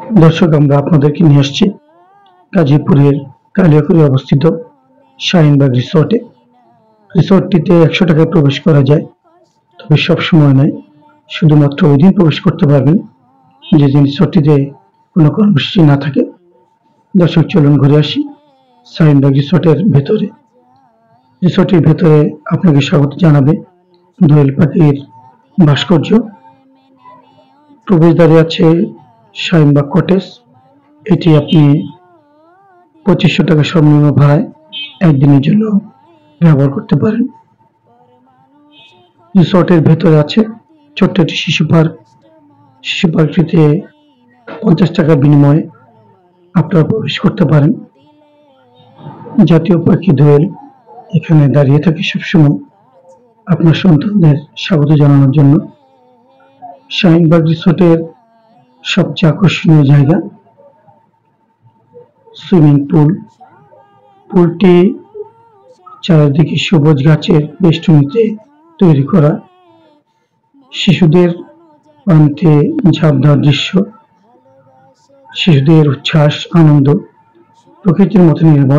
দর্শক, আমরা আপনাদেরকে নিয়ে আসছি গাজীপুরের কালিয়াকৈরে অবস্থিত শাহিনবাগ রিসোর্টে। রিসোর্টটিতে ১০০ টাকায় প্রবেশ করা যায়, তবে সব সময় নয়, শুধুমাত্র ওই দিন প্রবেশ করতে পারবেন যেদিন রিসোর্টটিতে কোনো কর্মসূচি না থাকে। দর্শক, চলুন ঘুরে আসি শাহিনবাগ রিসোর্টের ভেতরে। রিসোর্টের ভেতরে আপনাকে স্বাগত জানাবে দোয়েল পাখির ভাস্কর্য। প্রবেশদ্বারে আছে শাহিনবাগ কটেজ। এটি আপনি ২৫০০ টাকা সর্বনিম্ন ভাড়ায় একদিনের জন্য ব্যবহার করতে পারেন। রিসোর্টের ভেতরে আছে ছোট্ট একটি শিশু পার্ক। শিশু পার্কটিতে ৫০ টাকার বিনিময়ে আপনারা প্রবেশ করতে পারেন। জাতীয় পাখি দোয়েল এখানে দাঁড়িয়ে থাকে সবসময় আপনার সন্তানদের স্বাগত জানানোর জন্য। শাহিনবাগ রিসোর্টের সবচেয়ে আকর্ষণীয় জায়গা সুইমিং পুল। পুলটি চারিদিকে সবুজ গাছের বেষ্টনীতে তৈরি করা। শিশুদের পানিতে ঝাঁপ দেওয়ার দৃশ্য, শিশুদের উচ্ছ্বাস, আনন্দ প্রকৃতির মতো নির্মল।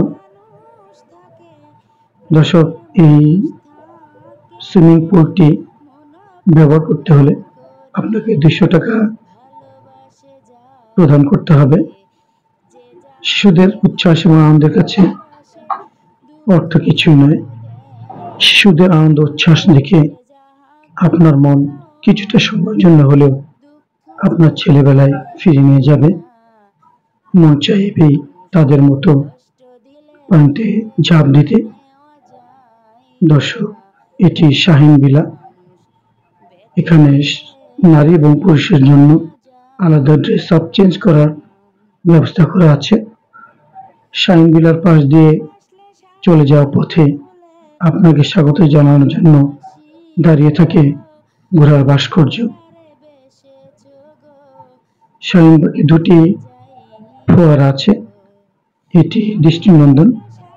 দর্শক, এই সুইমিং পুলটি ব্যবহার করতে হলে আপনাকে ২০০ টাকা প্রদান করতে হবে। শিশুদের উচ্ছ্বাস এবং আনন্দের কাছে অর্থ কিছুই নয়। শিশুদের আনন্দ উচ্ছ্বাস দেখে আপনার মন কিছুটা সময়ের জন্য হলেও আপনার ছেলেবেলায় ফিরে নিয়ে যাবে। মন চাইবেই তাদের মতো পানিতে ঝাঁপ দিতে। দর্শক, এটি শাহিন ভিলা। এখানে নারী এবং পুরুষের জন্য আলাদা ড্রেস আপ চেঞ্জ করার ব্যবস্থা করা আছে। শাহিন ভিলার পাশ দিয়ে চলে যাওয়ার পথে আপনাকে স্বাগত জানানোর জন্য দাঁড়িয়ে থাকে ঘোড়ার ভাস্কর্য। শাহিনবাগে দুটি ফোয়ারা আছে, এটি দৃষ্টিনন্দন।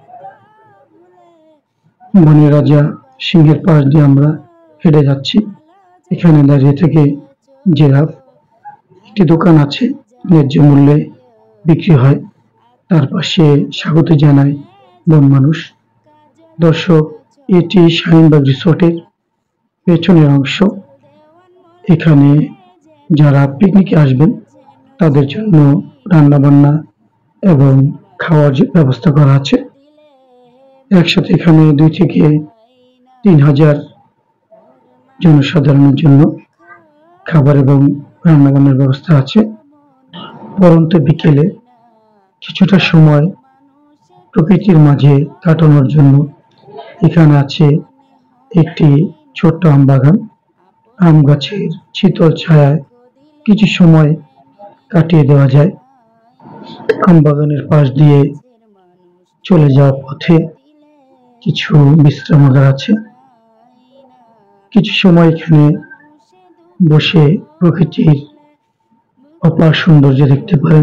বনের রাজা সিংহের পাশ দিয়ে আমরা হেঁটে যাচ্ছি। এখানে দাঁড়িয়ে থেকে জিরাফ। একটি দোকান আছে, ন্যায্য মূল্যে বিক্রি হয়, তার পাশে স্বাগত জানায় বন মানুষ। দর্শক, এটি শাহিনবাগ রিসোর্টের পেছনের অংশ। এখানে যারা পিকনিকে আসবেন তাদের জন্য রান্না বান্না এবং খাওয়ার ব্যবস্থা করা আছে। একসাথে এখানে ২ থেকে ৩,০০০ জনসাধারণের জন্য খাবার এবং রান্নাবান্নার ব্যবস্থা আছে। পরন্ত বিকেলে কিছুটা সময় প্রকৃতির মাঝে কাটানোর জন্য এখানে আছে একটি ছোট্ট আম বাগান। আম গাছের শীতল ছায়ায় কিছু সময় কাটিয়ে দেওয়া যায়। আম বাগানের পাশ দিয়ে চলে যাওয়ার পথে কিছু বিশ্রামাগার আছে। কিছু সময় এখানে বসে প্রকৃতির অপার সৌন্দর্য দেখতে পারেন।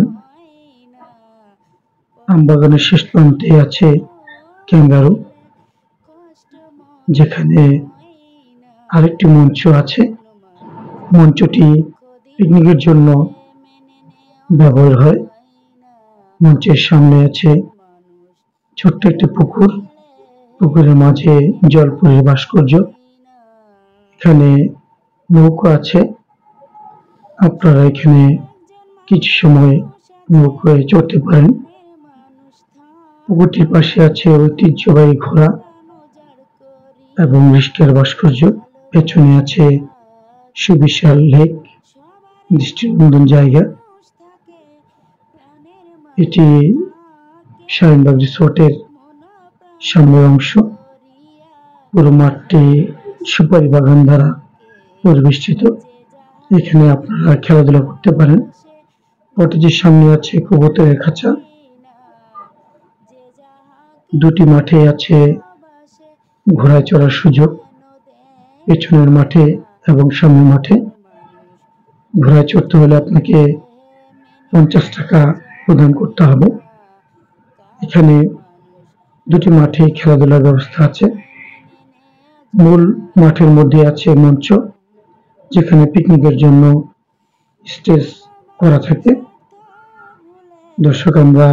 আম বাগানের শেষ প্রান্তে আছে ক্যাঙ্গারু, যেখানে আরেকটি মঞ্চ আছে। মঞ্চটি পিকনিকের জন্য ব্যবহার হয়। মঞ্চের সামনে আছে ছোট্ট একটি পুকুর। পুকুরের মাঝে জলপুরের ভাস্কর্য। এখানে নৌকা আছে, আপনারা এখানে কিছু সময় নৌকায় চড়তে পারেন। পুকুরটির পাশে আছে ঐতিহ্যবাহী ঘোড়া এবং রিস্কের ভাস্কর্য। পেছনে আছে সুবিশাল লেক, দৃষ্টিনন্দন জায়গা। এটি শাহিনবাগ রিসোর্টের সামনের অংশ। পুরো মাঠটি সুপারি বাগান দ্বারা পরিবেষ্টিত। এখানে আপনারা খেলাধুলা করতে পারেন। কটেজের সামনে আছে কবুতরের খাঁচা। দুটি মাঠে আছে ঘোড়ায় চড়ার সুযোগ, পেছনের মাঠে এবং সামনের মাঠে। ঘোড়ায় চড়তে হলে আপনাকে ৫০ টাকা প্রদান করতে হবে। এখানে দুটি মাঠে খেলাধুলার ব্যবস্থা আছে। মূল মাঠের মধ্যে আছে মঞ্চ, যেখানে পিকনিকের জন্য স্টেজ করা থাকে। দর্শক, আমরা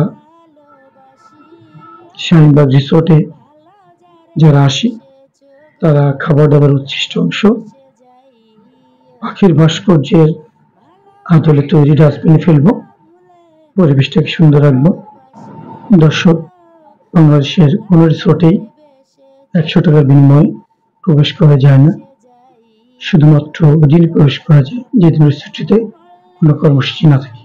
শাহিনবাগ রিসোর্টে যারা আসি তারা খাবার দাবার উচ্ছিষ্ট অংশ পাখির ভাস্কর্যের আদলে তৈরি ডাস্টবিনে ফেলবো, পরিবেশটাকে সুন্দর রাখবো। দর্শক, বাংলাদেশের কোন রিসোর্টেই 100 টাকার বিনিময়ে প্রবেশ করা যায় না। শুধুমাত্র ওদিনই প্রবেশ করা যায় যেদিন রিসোর্টটিতে কোনো কর্মসূচি না থাকে।